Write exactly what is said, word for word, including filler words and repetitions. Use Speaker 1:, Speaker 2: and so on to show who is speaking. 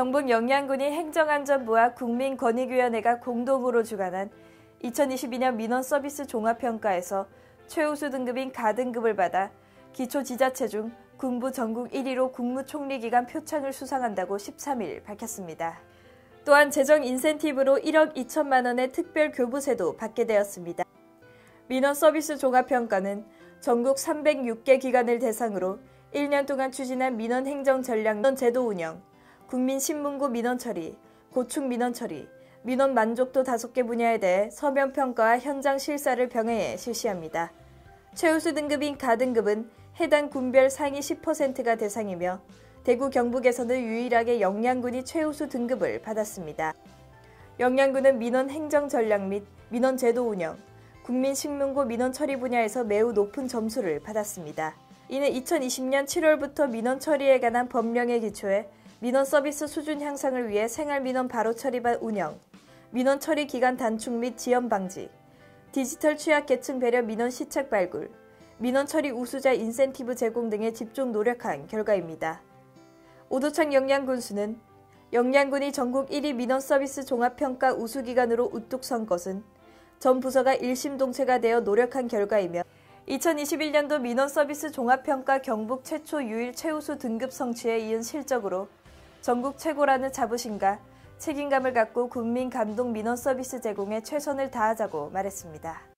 Speaker 1: 경북 영양군이 행정안전부와 국민권익위원회가 공동으로 주관한 이천이십이 년 민원서비스 종합평가에서 최우수 등급인 가등급을 받아 기초지자체 중 군부 전국 일 위로 국무총리기관 표창을 수상한다고 십삼 일 밝혔습니다. 또한 재정 인센티브로 일억 이천만 원의 특별 교부세도 받게 되었습니다. 민원서비스 종합평가는 전국 삼백육 개 기관을 대상으로 일 년 동안 추진한 민원행정전략 민원제도 운영, 국민신문고 민원처리, 고충 민원처리, 민원 만족도 다섯 개 분야에 대해 서면평가와 현장 실사를 병행해 실시합니다. 최우수 등급인 가등급은 해당 군별 상위 십 퍼센트가 대상이며 대구 경북에서는 유일하게 영양군이 최우수 등급을 받았습니다. 영양군은 민원 행정 전략 및 민원 제도 운영, 국민신문고 민원 처리 분야에서 매우 높은 점수를 받았습니다. 이는 이천이십 년 칠월부터 민원 처리에 관한 법령에 기초해 민원 서비스 수준 향상을 위해 생활민원 바로 처리반 운영, 민원 처리 기간 단축 및 지연 방지, 디지털 취약계층 배려 민원 시책 발굴, 민원 처리 우수자 인센티브 제공 등에 집중 노력한 결과입니다. 오도창 영양군수는 영양군이 전국 일 위 민원 서비스 종합평가 우수기관으로 우뚝 선 것은 전 부서가 일심동체가 되어 노력한 결과이며 이천이십일 년도 민원 서비스 종합평가 경북 최초 유일 최우수 등급 성취에 이은 실적으로 전국 최고라는 자부심과 책임감을 갖고 국민 감동 민원 서비스 제공에 최선을 다하자고 말했습니다.